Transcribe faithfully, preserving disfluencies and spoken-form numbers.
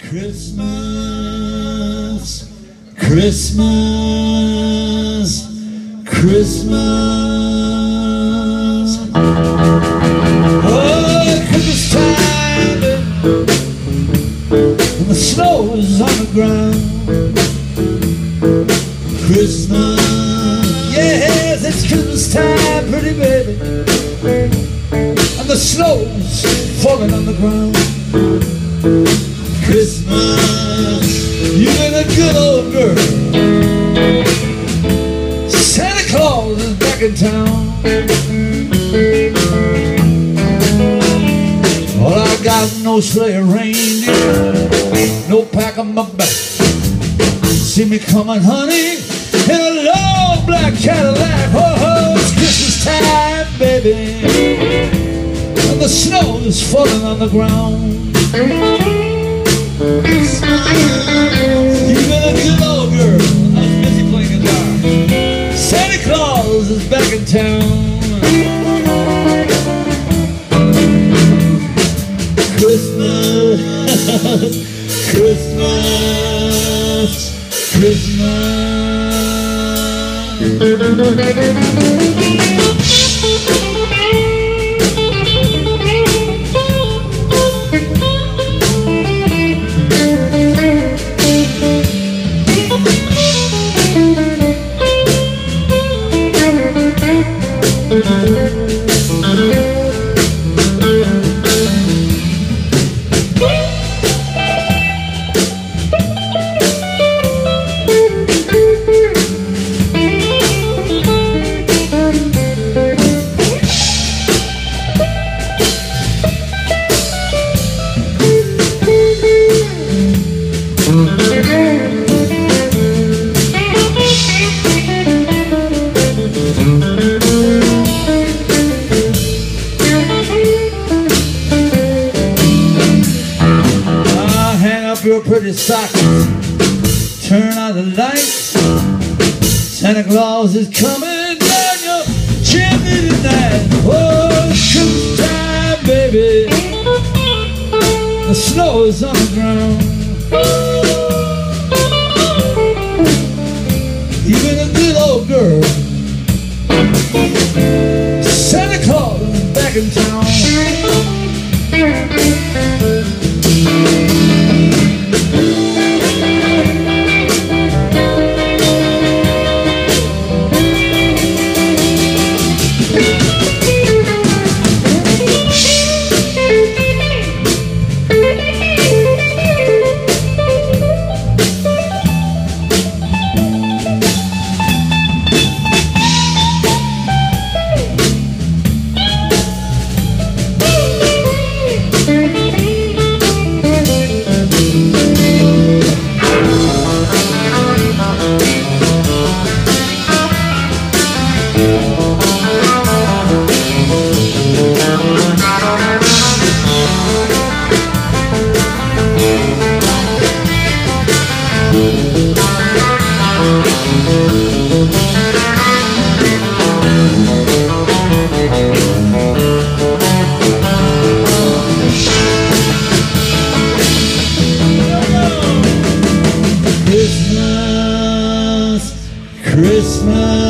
Christmas, Christmas, Christmas. Oh, Christmas time, and the snow is on the ground. Christmas, yes, it's Christmas time, pretty baby, and the snow's falling on the ground. Christmas, you've been a good old girl. Santa Claus is back in town. Well, I got no sleigh or reindeer, no pack on my back. See me coming, honey, in a long black Cadillac. Oh, oh, it's Christmas time, baby, and the snow is falling on the ground. You've been a good old girl. I was busy playing guitar. Santa Claus is back in town. Christmas, Christmas, Christmas. Your pretty stockings, turn out the lights. Santa Claus is coming down your chimney tonight. Oh, it's Christmas time, baby, the snow is on the ground. You've been a good old girl. Santa Claus is back in town. Christmas,